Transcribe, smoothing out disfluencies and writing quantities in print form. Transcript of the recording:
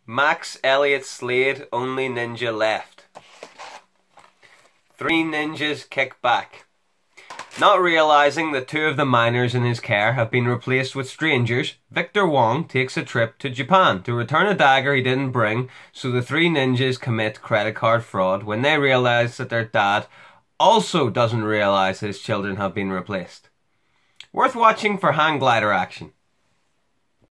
Max Elliot Slade, only ninja left. 3 ninjas kick back. Not realizing that 2 of the miners in his care have been replaced with strangers, Victor Wong takes a trip to Japan to return a dagger he didn't bring, so the 3 ninjas commit credit card fraud when they realize that their dad also doesn't realize his children have been replaced. Worth watching for hang glider action.